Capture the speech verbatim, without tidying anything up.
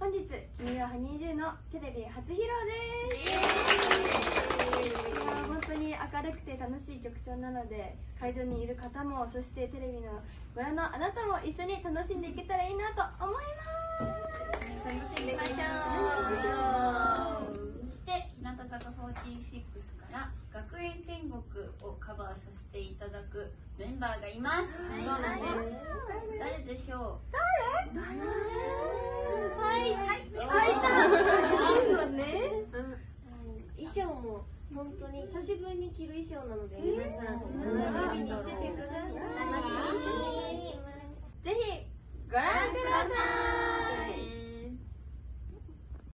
本日君はハニーデーのテレビ初披露です。いや本当に明るくて楽しい曲調なので、会場にいる方もそしてテレビのご覧のあなたも一緒に楽しんでいけたらいいなと思います。楽しんでいきましょう。 そして日向坂フォーティーシックスから学園天国をカバーさせていただくメンバーがいます。そうなんです。誰でしょう。 誰？ はいはい。 衣装も本当に久しぶりに着る衣装なので、皆さん楽しみにしててください。楽しみにしてお願いします。 ぜひご覧ください。